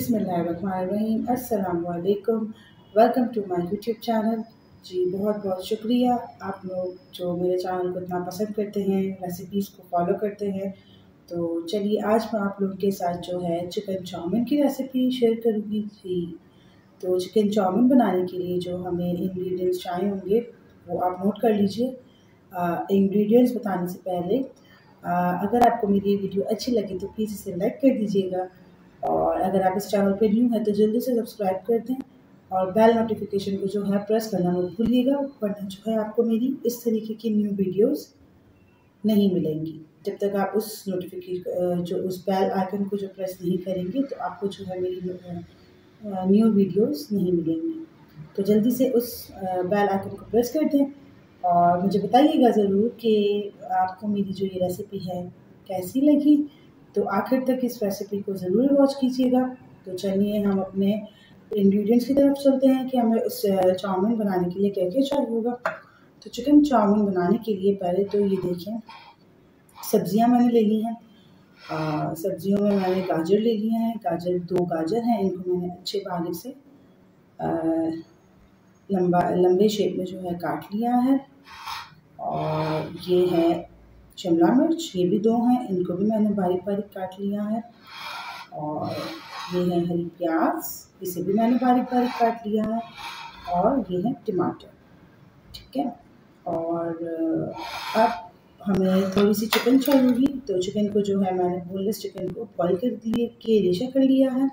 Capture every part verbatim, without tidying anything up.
बिस्मिल्लाहिर्रहमानिर्रहीम। अस्सलाम वालेकुम। Welcome to my YouTube channel. जी बहुत बहुत शुक्रिया आप लोग जो मेरे चैनल को इतना पसंद करते हैं, रेसिपीज़ को फॉलो करते हैं। तो चलिए आज मैं आप लोगों के साथ जो है चिकन चाउमीन की रेसिपी शेयर करूँगी। जी तो चिकन चाउमीन बनाने के लिए जो हमें इंग्रेडिएंट्स चाहिए होंगे वो आप नोट कर लीजिए। इंग्रेडिएंट्स बताने से पहले आ, अगर आपको मेरी ये वीडियो अच्छी लगे तो प्लीज़ इसे लाइक कर दीजिएगा, और अगर आप इस चैनल पे न्यू हैं तो जल्दी से सब्सक्राइब कर दें और बेल नोटिफिकेशन को जो है प्रेस करना मत भूलिएगा, वरना जो है आपको मेरी इस तरीके की न्यू वीडियोस नहीं मिलेंगी। जब तक आप उस नोटिफिकेशन जो उस बेल आइकन को जो प्रेस नहीं करेंगे तो आपको जो है मेरी न्यू वीडियोस नहीं मिलेंगी। तो जल्दी से उस बेल आइकन को प्रेस कर दें और मुझे बताइएगा ज़रूर कि आपको मेरी जो ये रेसिपी है कैसी लगी। तो आखिर तक इस रेसिपी को ज़रूर वॉच कीजिएगा। तो चलिए हम अपने इंग्रेडिएंट्स की तरफ चलते हैं कि हमें उस चाउमीन बनाने के लिए क्या क्या चाहिए होगा। तो चिकन चाउमीन बनाने के लिए पहले तो ये देखें, सब्जियां मैंने ले ली हैं। सब्जियों में मैंने गाजर ले लिए हैं। गाजर दो गाजर हैं, इनको मैंने अच्छे बारीक से आ, लंबा लंबे शेप में जो है काट लिया है। और ये है शिमला मिर्च, ये भी दो हैं, इनको भी मैंने बारीक बारीक काट लिया है। और ये है हरी प्याज, इसे भी मैंने बारीक बारीक काट लिया है। और ये है टमाटर, ठीक है। और अब हमें थोड़ी सी चिकन चाहिए, तो चिकन को जो है मैंने बोनलेस चिकन को बॉईल कर दिए के रेशा कर लिया है।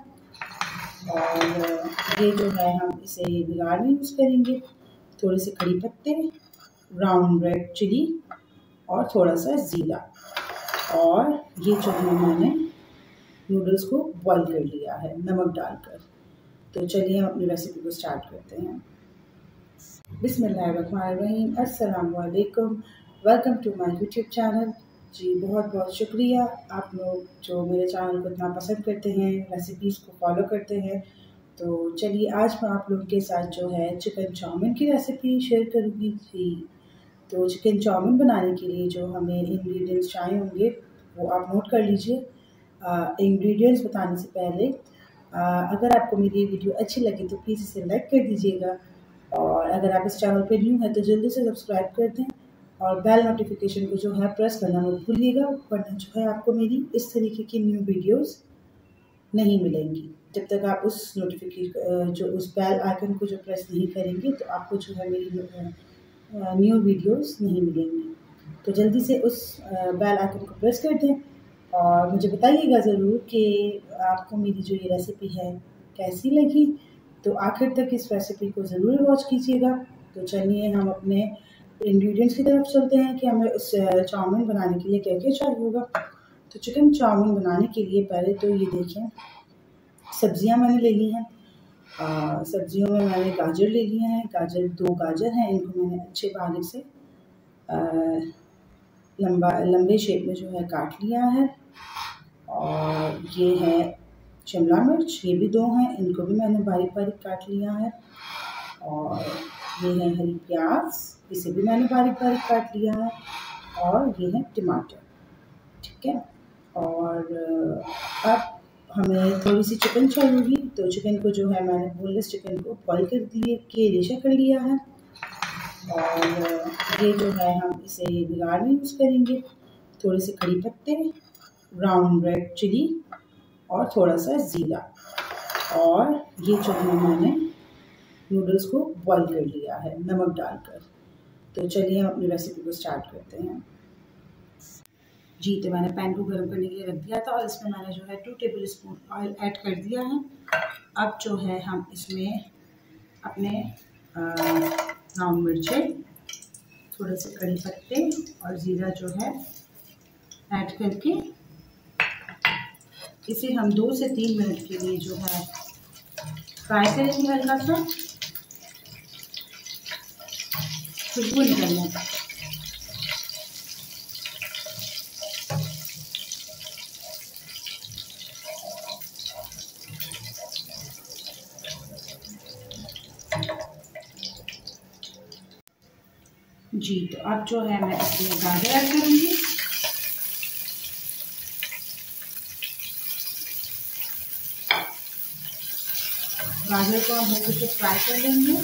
और ये जो है हम इसे बिगाड़ में यूज़ करेंगे। थोड़े से कड़ी पत्ते, ब्राउन रेड चिली और थोड़ा सा ज़ीरा। और ये जो है मैंने नूडल्स को बॉईल कर लिया है नमक डालकर। तो चलिए हम अपनी रेसिपी को स्टार्ट करते हैं। बिस्मिल्लाहिर्रहमानिर्रहीम। अस्सलाम वालेकुम। Welcome to my YouTube channel. जी बहुत बहुत शुक्रिया आप लोग जो मेरे चैनल को इतना पसंद करते हैं, रेसिपीज़ को फॉलो करते हैं। तो चलिए आज मैं आप लोगों के साथ जो है चिकन चाउमीन की रेसिपी शेयर करूँगी। जी तो चिकन चाउमीन बनाने के लिए जो हमें इंग्रेडिएंट्स चाहिए होंगे वो आप नोट कर लीजिए। इंग्रेडिएंट्स बताने से पहले आ, अगर आपको मेरी ये वीडियो अच्छी लगे तो प्लीज़ इसे लाइक कर दीजिएगा, और अगर आप इस चैनल पे न्यू हैं तो जल्दी से सब्सक्राइब कर दें और बेल नोटिफिकेशन को जो है प्रेस करना मत भूलिएगा, वरना जो है आपको मेरी इस तरीके की न्यू वीडियोस नहीं मिलेंगी। जब तक आप उस नोटिफिकेशन जो उस बेल आइकन को जो प्रेस नहीं करेंगे तो आपको जो है मेरी न्यू वीडियोस नहीं मिलेंगी। तो जल्दी से उस बेल आइकन को प्रेस कर दें और मुझे बताइएगा ज़रूर कि आपको मेरी जो ये रेसिपी है कैसी लगी। तो आखिर तक इस रेसिपी को ज़रूर वॉच कीजिएगा। तो चलिए हम अपने इंग्रेडिएंट्स की तरफ चलते हैं कि हमें उस चाउमीन बनाने के लिए क्या क्या चाहिए होगा। तो चिकन चाउमीन बनाने के लिए पहले तो ये देखें, सब्जियां मैंने ले ली हैं। सब्जियों में मैंने गाजर ले लिए हैं। गाजर दो गाजर हैं, इनको मैंने अच्छे बारीक से आ, लंबा लंबे शेप में जो है काट लिया है। और ये है शिमला मिर्च, ये भी दो हैं, इनको भी मैंने बारीक बारीक काट लिया है। और ये है हरी प्याज, इसे भी मैंने बारीक बारीक काट लिया है। और ये है टमाटर, ठीक है। और अब हमें थोड़ी सी चिकन चाहिए, तो चिकन को जो है मैंने बोनलेस चिकन को बॉईल कर दिए के रेशा कर लिया है। और ये जो है हम इसे बिगाड़ में यूज़ करेंगे। थोड़े से कड़ी पत्ते, ब्राउन रेड चिली और थोड़ा सा ज़ीरा। और ये जो है मैंने नूडल्स को बॉईल कर लिया है नमक डालकर। तो चलिए हम अपनी रेसिपी को स्टार्ट करते हैं। जी तो मैंने पैन को गर्म करने के लिए रख दिया था और इसमें मैंने जो है two tablespoon oil add कर दिया है। अब जो है हम इसमें अपने ब्राउन मिर्चें, थोड़े से कड़ी पत्ते और ज़ीरा जो है ऐड करके इसे हम दो से तीन मिनट के लिए जो है फ्राई करेंगे हल्का सा, खुशबू निकलने तक। जी तो अब जो है मैं इसमें गाजर ऐड करूँगी। गाजर को हम हल्के से फ्राई कर लेंगे।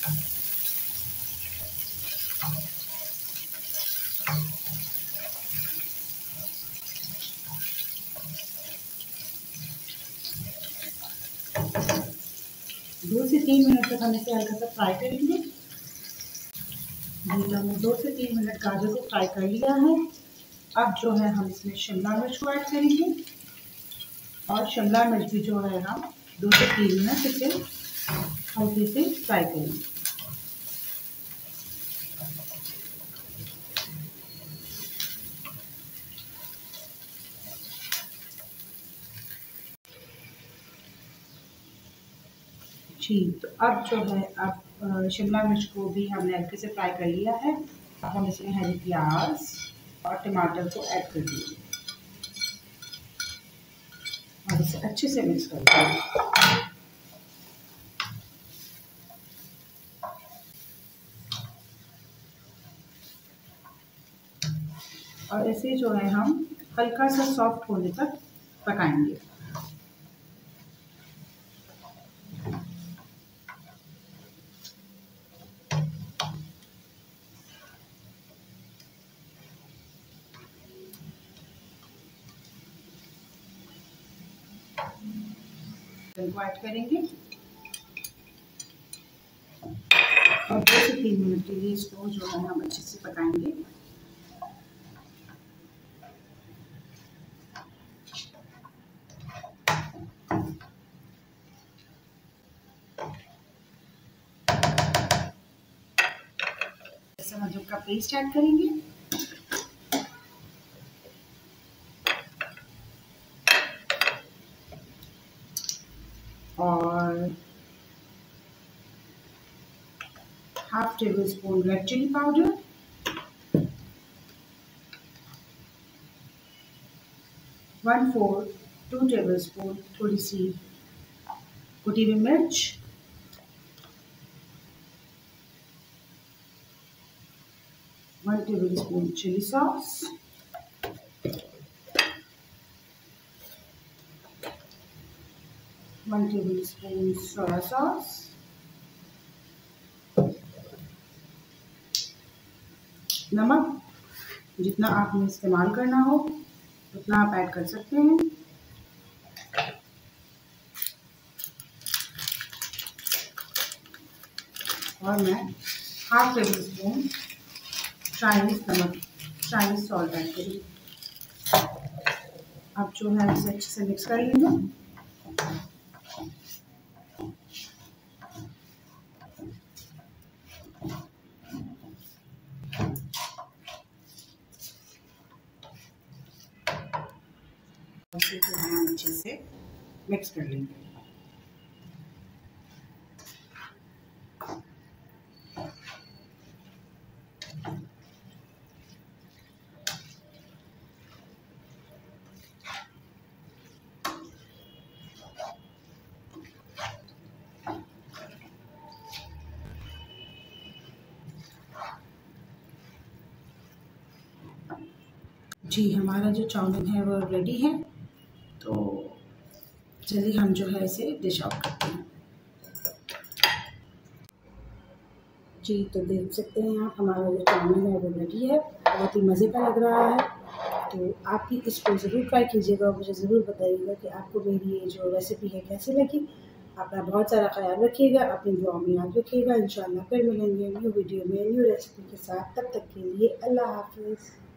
दो से तीन मिनट तक हम इसे हल्का सा फ्राई करेंगे। हमने दो से तीन मिनट गाजर को फ्राई कर लिया है। अब जो है हम इसमें शिमला मिर्च को ऐड करेंगे और शिमला मिर्च भी जो है हम दो से तीन मिनट इसे हल्के से फ्राई करेंगे। जी, तो अब जो है अब शिमला मिर्च को भी हमने हल्के से फ्राई कर लिया है। अब हम इसमें हरी प्याज और टमाटर को ऐड कर देंगे और इसे अच्छे से मिक्स कर देंगे। और इसे जो है हम हल्का सा सॉफ्ट होने तक पकाएंगे। को ऐड करेंगे और दो से तीन मिनट के लिए इसको जो है हम अच्छे से पकाएंगे। हम अदरक का पेस्ट ऐड करेंगे और half tablespoon red chilli powder, one four two tablespoon थोड़ी सी कुटी हुई मिर्च, one tablespoon chilli sauce, one tablespoon soya sauce, नमक जितना आपने इस्तेमाल करना हो उतना आप ऐड कर सकते हैं। और मैं हाफ टेबल स्पून चाइनीज नमक चाइनीज सॉल्ट ऐड करूँगी। अब जो है इसे अच्छे से मिक्स कर लेंगे। इसे जो है हम अच्छे से मिक्स कर लेंगे। जी, हमारा जो चाउमीन है वो रेडी है, तो चलिए हम जो है इसे डिश आउट करते हैं। जी, तो देख सकते हैं आप हमारा जो चाउमीन है वो रेडी है, बहुत ही मज़े का लग रहा है। तो आप भी इसको ज़रूर ट्राई कीजिएगा, मुझे ज़रूर बताइएगा कि आपको मेरी ये जो रेसिपी है कैसी लगी। अपना बहुत सारा ख्याल रखिएगा, अपनी दुआ में याद रखिएगा। इंशाल्लाह फिर मिलेंगे न्यू वीडियो में न्यू रेसिपी के साथ। तब तक के लिए अल्लाह हाफ़िज़।